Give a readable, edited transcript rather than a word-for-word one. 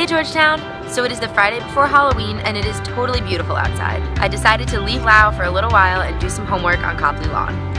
Hey Georgetown! So it is the Friday before Halloween and it is totally beautiful outside. I decided to leave Lao for a little while and do some homework on Copley Lawn.